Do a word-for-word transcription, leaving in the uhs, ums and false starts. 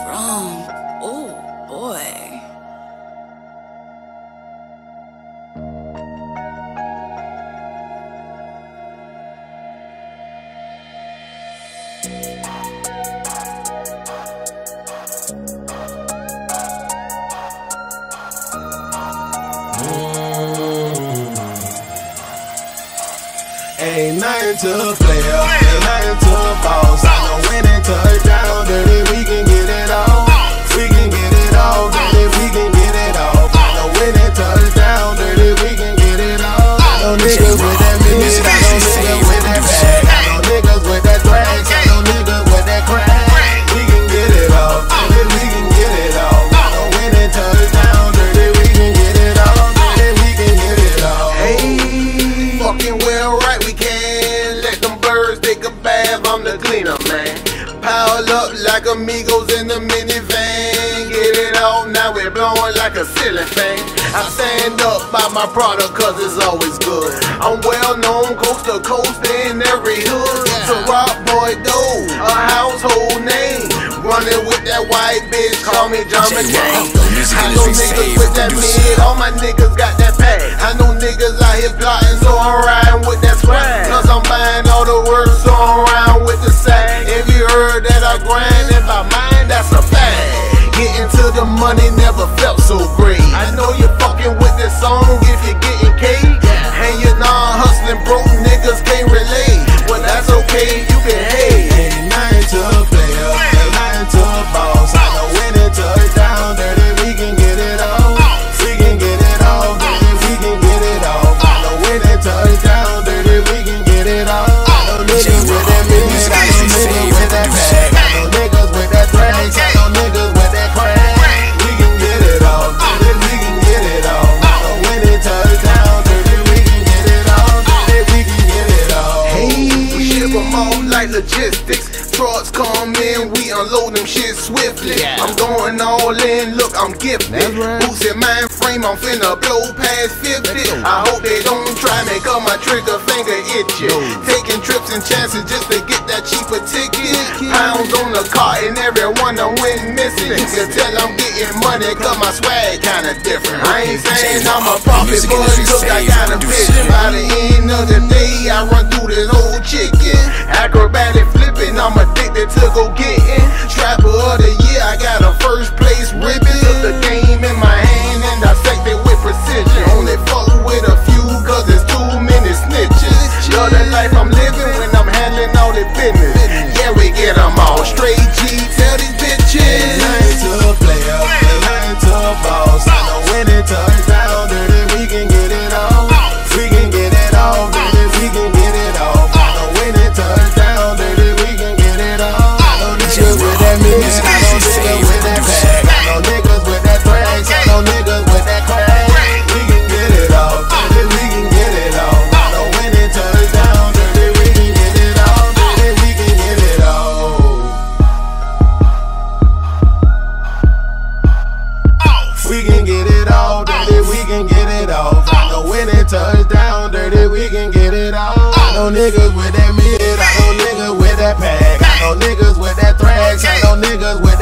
wrong. Oh boy. Ain't nothing to a player, ain't nothing to a boss. I know when it touch down, dirty, we can get it off. We can get it off, dirty, we can get it off. I know when it touch down, dirty, we can get it off. I know niggas with that mid, I know niggas with that bag, I know niggas with that thrash, I know niggas with that crack. We can get it off, dirty, we can get it off. I know when it touch down, dirty, we can get it off, dirty, we can get it off. Hey, fucking well right, we can let them birds take a bath. I'm the cleaner, man. Pile up like amigos in the minivan. Get it off, now we're blowing like a ceiling fan. I stand up by my product cause it's always good. I'm well known coast to coast in every hood. It's a rock boy though, a household name. Running with that white bitch, call me John McCain. I know niggas with that mid, all my niggas got that pack. I know niggas out here plotting, so I'm riding with that swag. Cause I'm buying all the work, so I'm riding with the sack. If you heard that I grind in my mind, that's a fact. Getting to the money never felt so great. I know you're fucking with this song if you're getting paid. And you're non-hustling broke niggas can't relate. Well that's okay, you can hate. Ain't nothing to a player, ain't nothing to a boss. I know when it touch down, dirty, we can get it off. We can get it off, dirty, we can get it off. I know when it touch down, dirty, we can get it off. I know niggas with that mid, I know niggas with that bag, I know niggas with that thrash, I know niggas with that crack. We can get it off, dirty, we can get it off. I know when it touch down, dirty, we can get it off, dirty, we can get it off. Hey, we ship them off like logistics. Trucks come in, we unload them shit swiftly. Yeah. I'm going all in, look, I'm gifted. Right. Boots in mind frame, I'm finna blow past fifty. I hope they don't try me, cause my trigger finger itchy. No. Taking trips and chances just to get that cheaper ticket. Pounds on the car and everyone I went missing. You can tell I'm getting money, cause my swag kinda different. I ain't saying I'm a prophet, but look, I got a vision. By the end of the day, I run through this old chicken. Acrobatic flipping, I'm addicted to go getting. Trapper of the year, I got a first place ribbon. Took the game in my hand and dissect it with precision. Only fuck with a few cause there's too many snitches. Love the life I'm living when I'm handling all the business. Yeah, we get them all straight G, tell these bitches. Ain't nothing to a player, ain't nothing to a boss. I know when it touch down, dirty, we can get it off. We can get it off, dirty, we can get it off. I know when it touch down, dirty, we can get it off. I know niggas with that mid, I know niggas with that bag, I know niggas with that thrash, I know niggas with that crack. We can get it off, dirty, we can get it off. I know when it touch down, dirty, we can get it off, dirty, we can get it off. We can get it off, dirty, we can get it off. I know when it touch down, dirty, we can get it off. I know niggas with that mid, I know niggas with that pack, I know niggas with that thrash, I know niggas with